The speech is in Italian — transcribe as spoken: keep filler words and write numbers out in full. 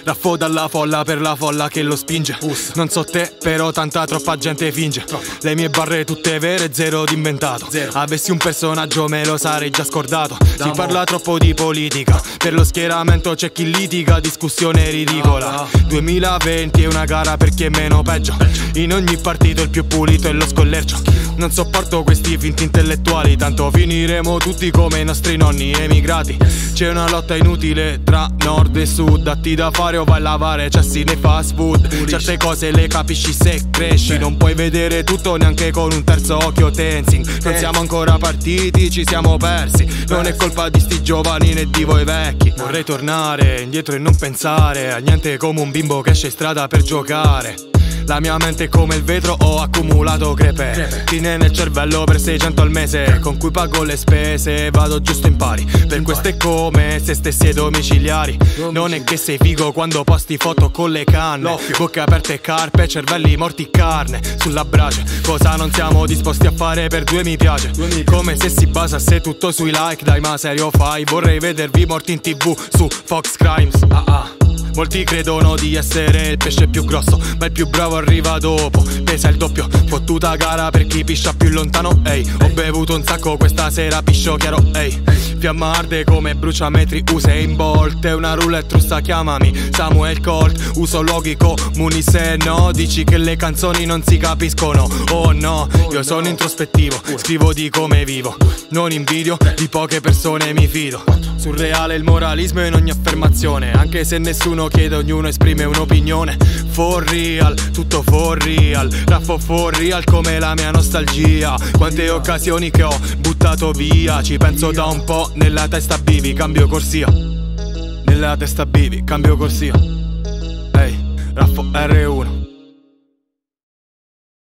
Raffo dalla folla per la folla che lo spinge. Ussa. Non so te, però tanta troppa gente finge. Troppo. Le mie barre tutte vere, zero di inventato. Zero. Avessi un personaggio me lo sarei già scordato. Da si mo. Parla troppo di politica, per lo schieramento c'è chi litiga, discussione ridicola. No, no. duemilaventi è una gara per chi è meno peggio. In ogni partito il più pulito è lo scollercio. Non sopporto questi finti intellettuali, tanto finiremo tutti come i nostri nonni emigrati. C'è una lotta inutile tra nord e sud, datti da fare o vai a lavare cessi nei fast food. Certe cose le capisci se cresci, non puoi vedere tutto neanche con un terzo occhio. Tenzing, non siamo ancora partiti, ci siamo persi. Non è colpa di sti giovani né di voi vecchi. Vorrei tornare indietro e non pensare a niente, come un bimbo che esce in strada per giocare. La mia mente è come il vetro, ho accumulato crepe. Fine nel cervello per seicento al mese, con cui pago le spese, vado giusto in pari. Per questo è come se stessi ai domiciliari. Non è che sei figo quando posti foto con le canne, bocche aperte e carpe, cervelli morti in carne sulla brace. Cosa non siamo disposti a fare per due mi piace. Come se si basasse tutto sui like, dai ma serio fai. Vorrei vedervi morti in tv su Fox Crimes. Ah ah. Molti credono di essere il pesce più grosso, ma il più bravo arriva dopo, pesa il doppio. Fottuta gara per chi piscia più lontano, ehi. Ho bevuto un sacco questa sera, piscio chiaro, ehi. Fiamma arde come bruciametri Usain Bolt. È una roulette russa, chiamami Samuel Colt. Uso luoghi comuni se no dici che le canzoni non si capiscono. Oh no, io sono introspettivo, scrivo di come vivo, non invidio di poche persone mi fido. Surreale il moralismo in ogni affermazione, anche se nessuno chiede, ognuno esprime un'opinione. For real, tutto for real, raffo for real come la mia nostalgia. Quante occasioni che ho buttato via, ci penso da un po', nella testa bivi, cambio corsia. Nella testa bivi, cambio corsia. Ehi, hey, raffo erre uno.